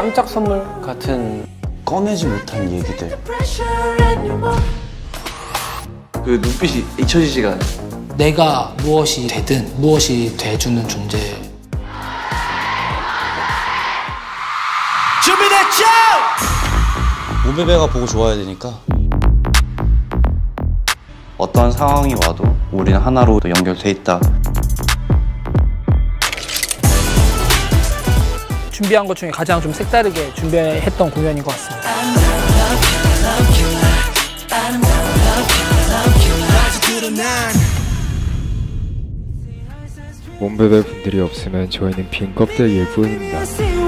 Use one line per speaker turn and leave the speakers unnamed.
깜짝 선물 같은
꺼내지 못한 얘기들.
그 눈빛이 잊혀지지가 않아요.
내가 무엇이 되든 무엇이 돼주는 존재.
준비됐죠?
우베베가 보고 좋아야 되니까.
어떤 상황이 와도 우리는 하나로 연결돼 있다.
준비한 것 중에 가장 좀 색다르게 준비했던 공연인 것 같습니다.
몸베베 분들이 없으면 저희는 빈 껍데기일 뿐입니다.